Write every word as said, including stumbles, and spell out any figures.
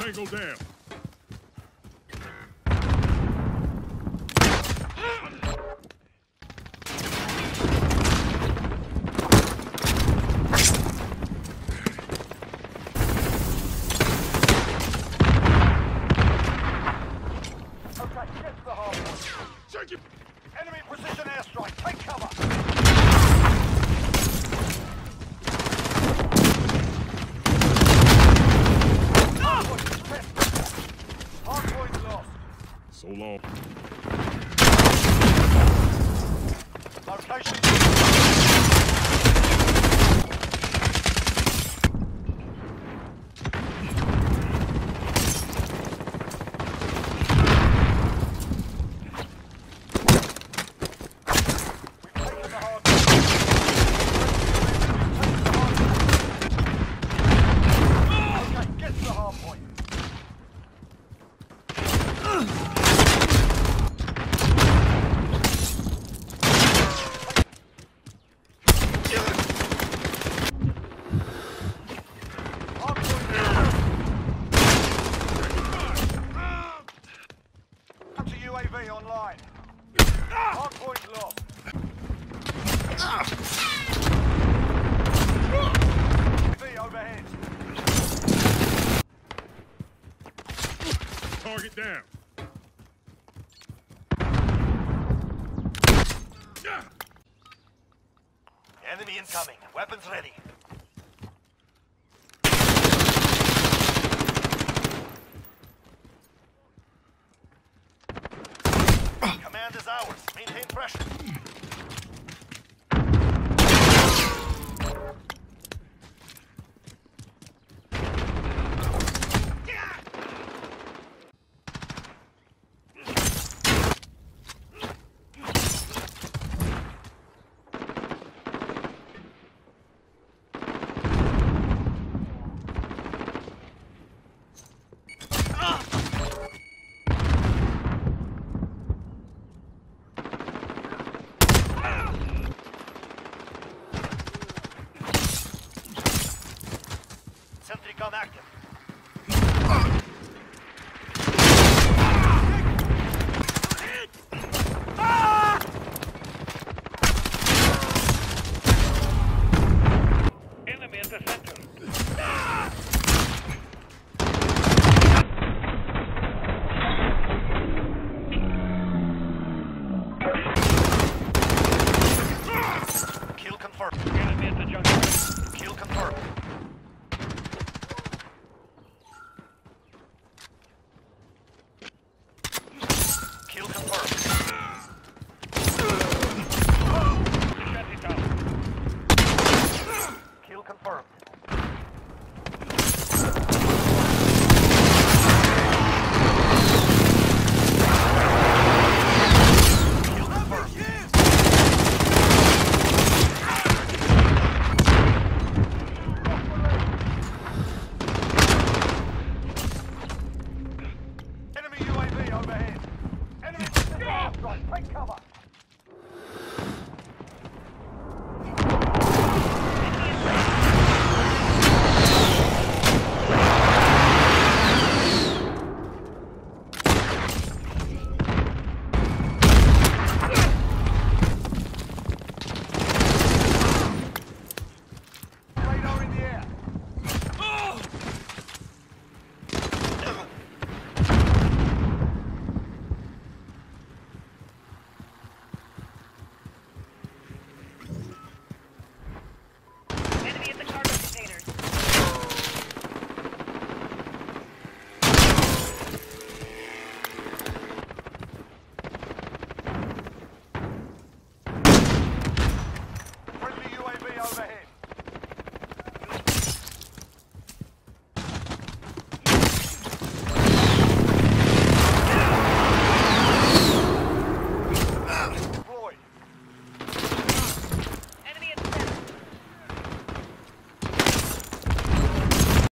Tango down. Enemy precision airstrike. Take cover. Hardpoint lost. So long. Location. U A V online. Hardpoint lost. U A V overhead. Target down. Enemy incoming. Weapons ready. Command is ours. Maintain pressure. Sentry gun active. Enemy in the center. Kill confirmed. Enemy at the junction. Kill confirmed. Kill confirmed. Shanty down. Kill confirmed. Kill confirmed. Enemy U A V overhead. Enemy precision airstrike. Take cover.